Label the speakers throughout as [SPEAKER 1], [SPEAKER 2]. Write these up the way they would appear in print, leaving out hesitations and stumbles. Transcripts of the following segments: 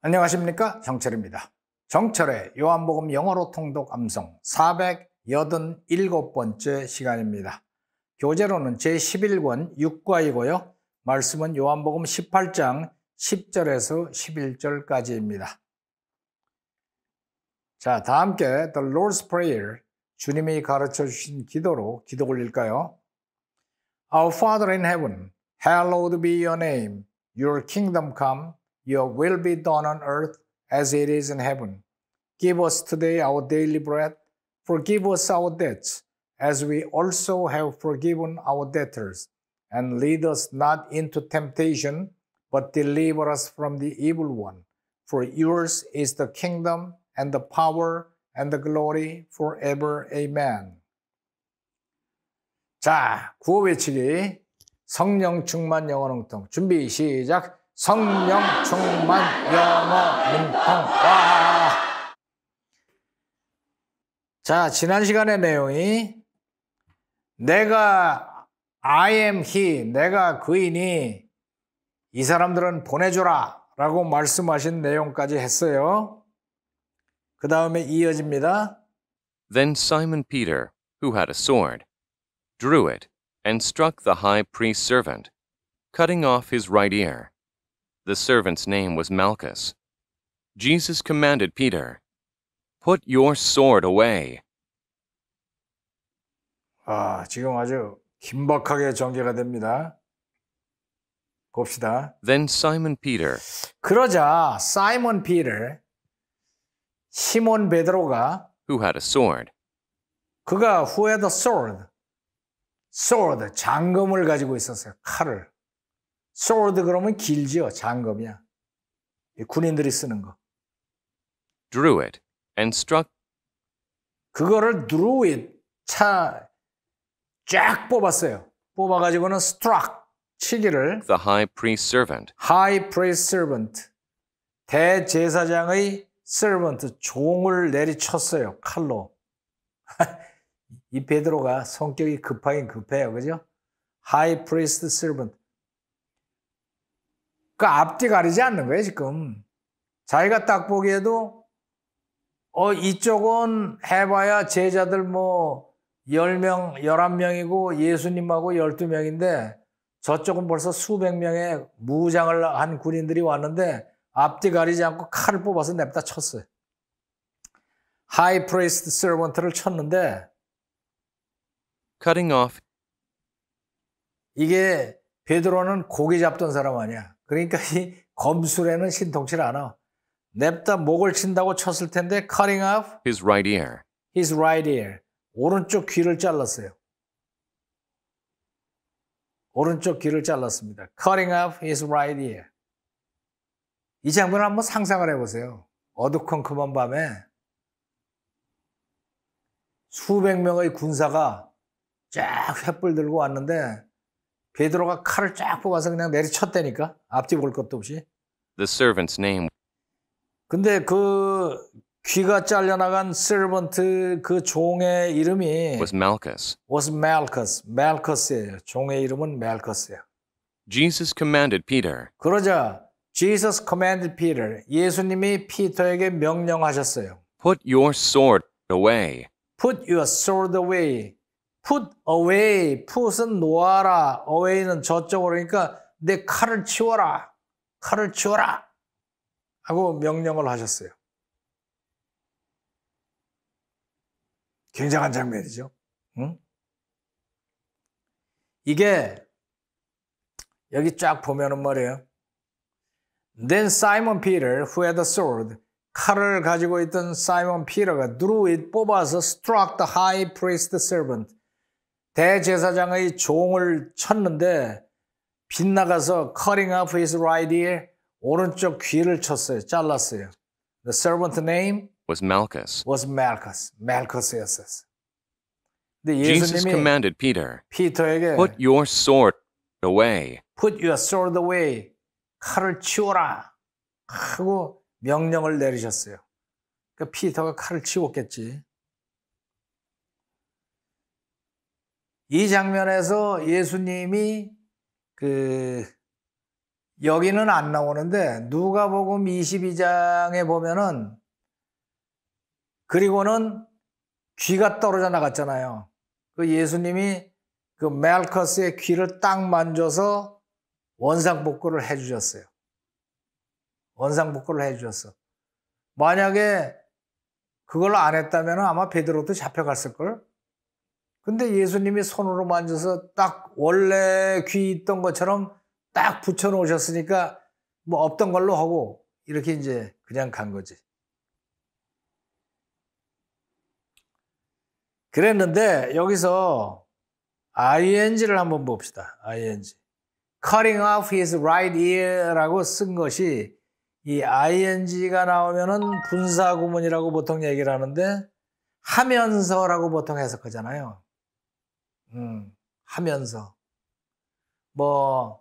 [SPEAKER 1] 안녕하십니까, 정철입니다. 정철의 요한복음 영어로 통독 암송 487번째 시간입니다. 교재로는 제11권 6과이고요. 말씀은 요한복음 18장 10절에서 11절까지입니다. 자, 다 함께 The Lord's Prayer, 주님이 가르쳐 주신 기도로 기도 올릴까요? Our Father in heaven, hallowed be your name. Your kingdom come. Your will be done on earth as it is in heaven. Give us today our daily bread. Forgive us our debts, as we also have forgiven our debtors. And lead us not into temptation, but deliver us from the evil one. For yours is the kingdom and the power and the glory forever. Amen. 자, 구호 외치기. 성령 충만 영어 능통. 준비 시작. 성령 충만 영어 능통. 와! 자, 지난 시간의 내용이 내가 I am he, 내가 그이니 이 사람들은 보내줘라 라고 말씀하신 내용까지 했어요. 그 다음에 이어집니다.
[SPEAKER 2] Then Simon Peter, who had a sword, drew it and struck the high priest's servant, cutting off his right ear. The servant's name was Malchus. Jesus commanded Peter, "Put your sword away."
[SPEAKER 1] 지금 아주 긴박하게 전개가 됩니다. 봅시다.
[SPEAKER 2] Then Simon Peter,
[SPEAKER 1] 그러자 사이먼 피터, 시몬 베드로가
[SPEAKER 2] who had a sword,
[SPEAKER 1] 그가 who had a sword, 장검을 가지고 있었어요. 칼을. sword 그러면 길지요. 장검이야. 군인들이 쓰는 거.
[SPEAKER 2] drew it and struck
[SPEAKER 1] 그거를 drew it, 쫙 뽑았어요. 뽑아가지고는 struck, 치기를
[SPEAKER 2] the high priest's servant,
[SPEAKER 1] high priest servant, 대제사장의 servant, 종을 내리쳤어요. 칼로. 이 베드로가 성격이 급하긴 급해요. 그죠? high priest servant. 그 앞뒤 가리지 않는 거예요, 지금. 자기가 딱 보기에도, 이쪽은 해봐야 제자들 10명, 11명이고 예수님하고 12명인데 저쪽은 벌써 수백 명의 무장을 한 군인들이 왔는데 앞뒤 가리지 않고 칼을 뽑아서 냅다 쳤어요. 하이 프리스트 서번트를 쳤는데
[SPEAKER 2] cutting off
[SPEAKER 1] 이게 베드로는 고기 잡던 사람 아니야. 그러니까 이 검술에는 신통치 않아. 냅다 목을 친다고 쳤을 텐데 cutting off
[SPEAKER 2] his right ear.
[SPEAKER 1] his right ear. 오른쪽 귀를 잘랐어요. 오른쪽 귀를 잘랐습니다. Cutting off his right ear. 이 장면을 한번 상상을 해보세요. 어두컴컴한 밤에 수백 명의 군사가 쫙 횃불 들고 왔는데 베드로가 칼을 쫙 뽑아서 그냥 내리쳤다니까. 앞뒤 볼 것도 없이.
[SPEAKER 2] The servant's name
[SPEAKER 1] 근데 그 귀가 잘려나간 servant 그 종의 이름이
[SPEAKER 2] was Malchus.
[SPEAKER 1] Malchus예요. 종의 이름은 Malchus예요.
[SPEAKER 2] Jesus commanded Peter,
[SPEAKER 1] 그러자 Jesus commanded Peter, 예수님이 피터에게 명령하셨어요.
[SPEAKER 2] "Put your sword away."
[SPEAKER 1] Put your sword away. Put away. put은 놓아라. away는 저쪽으로. 그러니까 내 칼을 치워라. 칼을 치워라. 하고 명령을 하셨어요. 굉장한 장면이죠. 응? 이게 여기 쫙 보면은 말이에요. Then Simon Peter, who had a sword, 칼을 가지고 있던 사이먼 피터가 drew it, 뽑아서 struck the high priest servant, 대제사장의 종을 쳤는데 빗나가서 cutting off his right ear, 오른쪽 귀를 쳤어요. 잘랐어요. The servant name
[SPEAKER 2] was Malchus.
[SPEAKER 1] Malchus였어요. 근데
[SPEAKER 2] Jesus
[SPEAKER 1] 예수님이
[SPEAKER 2] commanded Peter,
[SPEAKER 1] 피터에게
[SPEAKER 2] "Put your sword away."
[SPEAKER 1] Put your sword away. 칼을 치워라. 하고 명령을 내리셨어요. 그러니까 피터가 칼을 치웠겠지. 이 장면에서 예수님이 여기는 안 나오는데 누가복음 22장에 보면은 그리고는 귀가 떨어져 나갔잖아요. 그 예수님이 그 멜커스의 귀를 딱 만져서 원상복구를 해주셨어요. 원상복구를 해주셨어. 만약에 그걸 안 했다면 아마 베드로도 잡혀갔을걸? 근데 예수님이 손으로 만져서 딱 원래 귀 있던 것처럼 딱 붙여놓으셨으니까 뭐 없던 걸로 하고 이렇게 이제 그냥 간 거지. 그랬는데 여기서 ing를 한번 봅시다. ing. cutting off his right ear라고 쓴 것이 이 ing가 나오면은 분사구문이라고 보통 얘기를 하는데 하면서라고 보통 해석하잖아요. 하면서. 뭐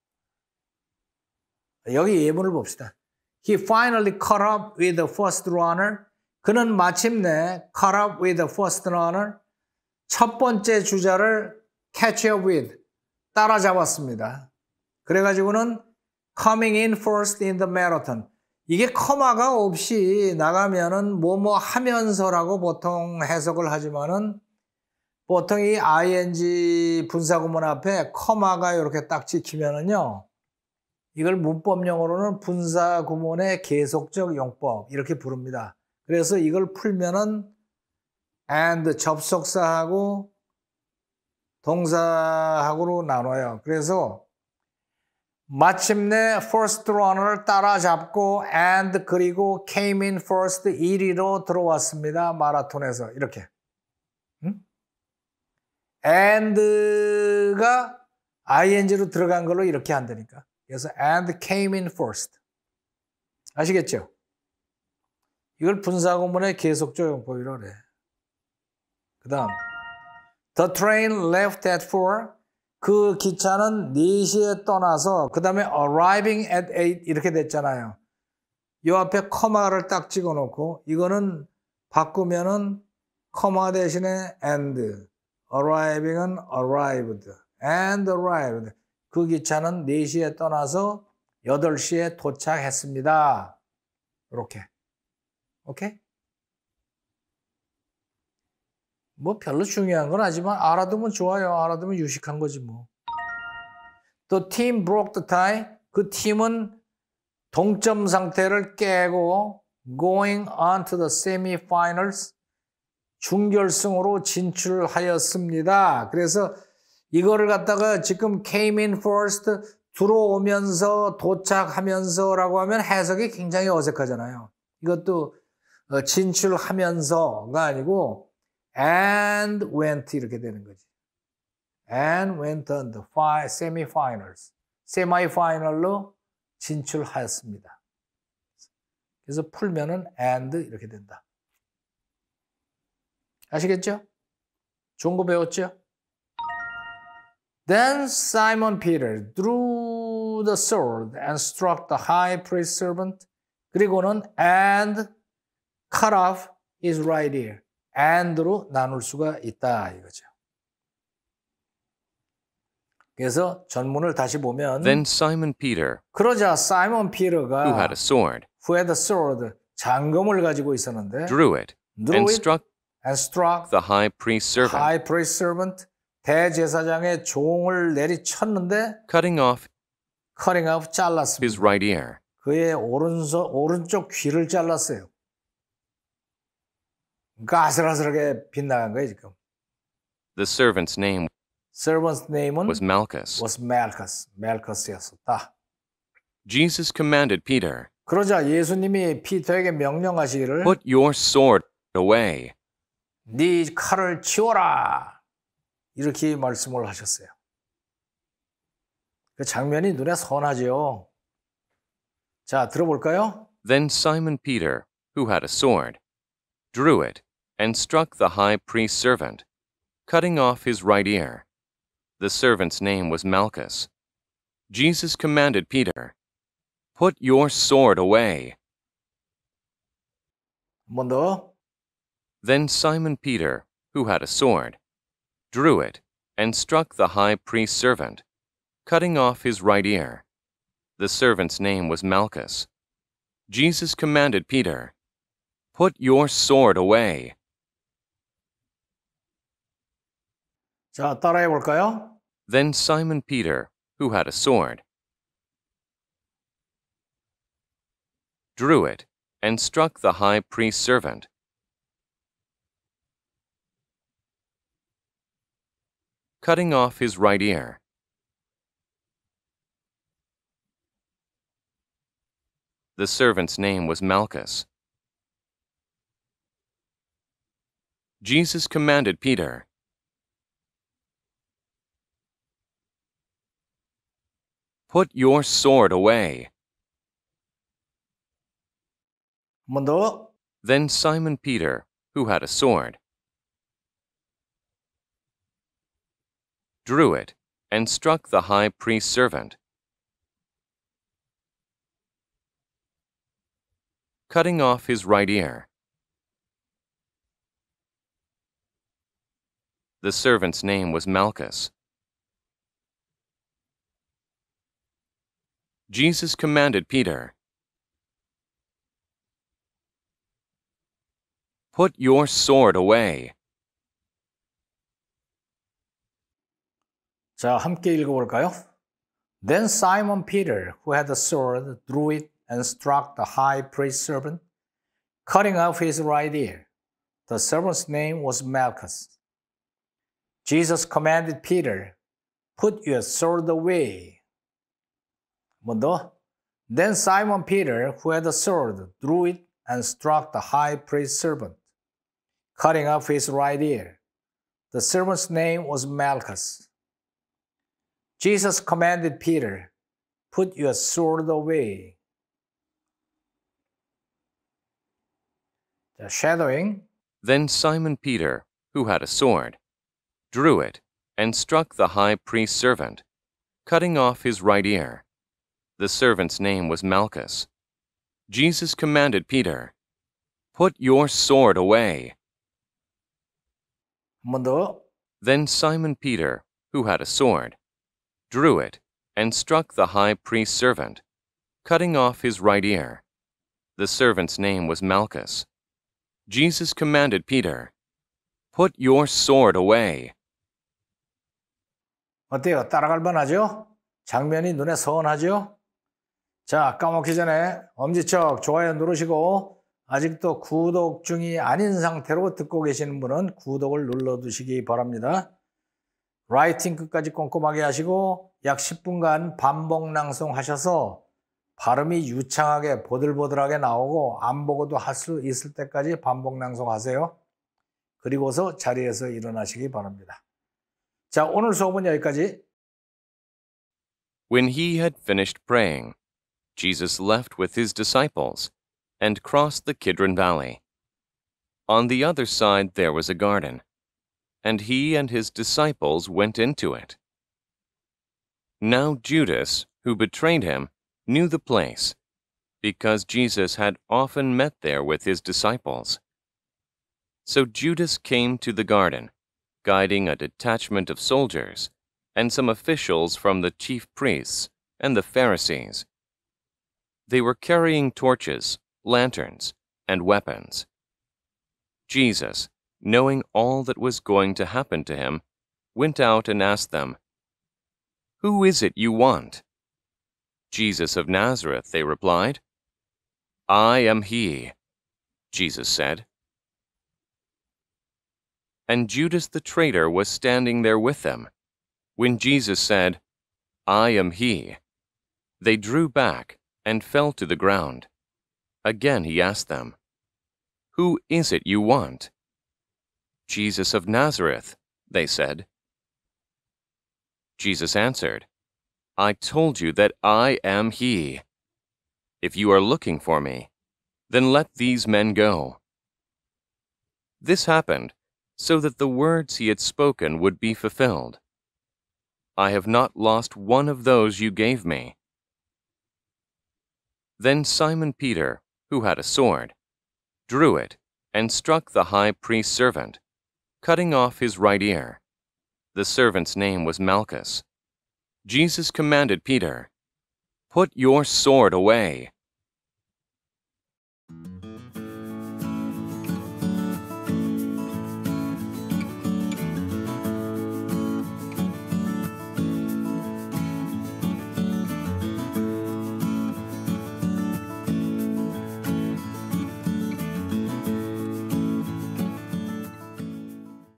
[SPEAKER 1] 여기 예문을 봅시다. He finally caught up with the first runner. 그는 마침내 caught up with the first runner. 첫 번째 주자를 catch up with. 따라잡았습니다. 그래가지고는 coming in first in the marathon. 이게 커마가 없이 나가면은 뭐뭐 하면서라고 보통 해석을 하지만은 보통 이 ing 분사구문 앞에 커마가 이렇게 딱 찍히면은요. 이걸 문법용어로는 분사구문의 계속적 용법 이렇게 부릅니다. 그래서 이걸 풀면은 and 접속사하고 동사하고로 나눠요. 그래서 마침내 first runner를 따라잡고 and 그리고 came in first 1위로 들어왔습니다. 마라톤에서 이렇게. and가 ing로 들어간 걸로 이렇게 한다니까. 그래서 and came in first. 아시겠죠? 이걸 분사구문의 계속적 용법이라고 그래. 그 다음 The train left at 4. 그 기차는 4시에 떠나서 그 다음에 arriving at 8 이렇게 됐잖아요. 이 앞에 커마를 딱 찍어놓고 이거는 바꾸면은 커마 대신에 and arriving은 arrived and arrived. 그 기차는 4시에 떠나서 8시에 도착했습니다. 이렇게. 오케이? 뭐 별로 중요한 건 아니지만 알아두면 좋아요. 알아두면 유식한 거지 뭐. The team broke the tie. 그 팀은 동점 상태를 깨고 going on to the semi-finals 준결승으로 진출하였습니다. 그래서 이거를 갖다가 지금 came in first 들어오면서 도착하면서라고 하면 해석이 굉장히 어색하잖아요. 이것도 진출하면서가 아니고 and went 이렇게 되는 거지. and went on the semi-finals. semi-final로 진출하였습니다. 그래서 풀면은 and 이렇게 된다. 아시겠죠? 좋은 거 배웠죠? Then Simon Peter drew the sword and struck the high priest servant. 그리고는 and cut off his right ear. and로 나눌 수가 있다 이거죠. 그래서 전문을 다시 보면
[SPEAKER 2] Then Simon Peter,
[SPEAKER 1] 그러자 사이먼 피터가
[SPEAKER 2] who had a sword,
[SPEAKER 1] who had a sword 장검을 가지고 있었는데
[SPEAKER 2] drew it and struck
[SPEAKER 1] the
[SPEAKER 2] the high priest servant,
[SPEAKER 1] high priest servant 대제사장의 종을 내리쳤는데
[SPEAKER 2] cutting off
[SPEAKER 1] 잘랐습니다.
[SPEAKER 2] his right ear.
[SPEAKER 1] 그의 오른쪽 귀를 잘랐어요. 그러니까 아슬아슬하게 빗나간 거예요 지금.
[SPEAKER 2] The servant's name
[SPEAKER 1] servant's name은
[SPEAKER 2] was Malchus.
[SPEAKER 1] 멜커스였었다.
[SPEAKER 2] Jesus commanded Peter,
[SPEAKER 1] 그러자 예수님이 피터에게 명령하시기를
[SPEAKER 2] put your sword away.
[SPEAKER 1] 네 칼을 치워라 이렇게 말씀을 하셨어요. 그 장면이 눈에 선하지요. 자, 들어볼까요?
[SPEAKER 2] Then Simon Peter, who had a sword, drew it and struck the high priest's servant, cutting off his right ear. The servant's name was Malchus. Jesus commanded Peter, put your sword away.
[SPEAKER 1] 한 번 더.
[SPEAKER 2] Then Simon Peter, who had a sword, drew it and struck the high priest's servant, cutting off his right ear. The servant's name was Malchus. Jesus commanded Peter, "Put your sword away."
[SPEAKER 1] 자, 따라해 볼까요?
[SPEAKER 2] Then Simon Peter, who had a sword, drew it and struck the high priest's servant, cutting off his right ear. The servant's name was Malchus. Jesus commanded Peter, "Put your sword away."
[SPEAKER 1] 한 번 더.
[SPEAKER 2] Then Simon Peter, who had a sword, drew it and struck the high priest's servant, cutting off his right ear. The servant's name was Malchus. Jesus commanded Peter, "Put your sword away."
[SPEAKER 1] 자, 함께 읽어볼까요? Then Simon Peter, who had the sword, drew it and struck the high priest's servant, cutting off his right ear. The servant's name was Malchus. Jesus commanded Peter, "Put your sword away." 한 번 더. Then Simon Peter, who had the sword, drew it and struck the high priest's servant, cutting off his right ear. The servant's name was Malchus. Jesus commanded Peter, "Put your sword away." 자, shadowing.
[SPEAKER 2] Then Simon Peter, who had a sword, drew it and struck the high priest's servant, cutting off his right ear. The servant's name was Malchus. Jesus commanded Peter, "Put your sword away."
[SPEAKER 1] 한 번 더.
[SPEAKER 2] Then Simon Peter, who had a sword, drew it and struck the high priest's servant, cutting off his right ear. The servant's name was Malchus. Jesus commanded Peter, "Put your sword away."
[SPEAKER 1] 어때요? 따라갈 만하죠? 장면이 눈에 선하죠? 자, 까먹기 전에 엄지척 좋아요 누르시고 아직도 구독 중이 아닌 상태로 듣고 계시는 분은 구독을 눌러두시기 바랍니다. 라이팅 끝까지 꼼꼼하게 하시고 약 10분간 반복 낭송하셔서 발음이 유창하게 보들보들하게 나오고 안 보고도 할 수 있을 때까지 반복 낭송하세요. 그리고서 자리에서 일어나시기 바랍니다. 자, 오늘 수업은 여기까지.
[SPEAKER 2] When he had finished praying, Jesus left with his disciples and crossed the Kidron Valley. On the other side there was a garden, and he and his disciples went into it. Now Judas, who betrayed him, knew the place, because Jesus had often met there with his disciples. So Judas came to the garden, guiding a detachment of soldiers and some officials from the chief priests and the Pharisees. They were carrying torches, lanterns, and weapons. Jesus, knowing all that was going to happen to him, went out and asked them, "Who is it you want?" "Jesus of Nazareth," they replied. "I am he," Jesus said. And Judas the traitor was standing there with them. When Jesus said, "I am he," they drew back and fell to the ground. Again he asked them, "Who is it you want?" "Jesus of Nazareth," they said. Jesus answered, "I told you that I am he. If you are looking for me, then let these men go." This happened so that the words he had spoken would be fulfilled. "I have not lost one of those you gave me." Then Simon Peter, who had a sword, drew it and struck the high priest's servant, cutting off his right ear. The servant's name was Malchus. Jesus commanded Peter, Put your sword away.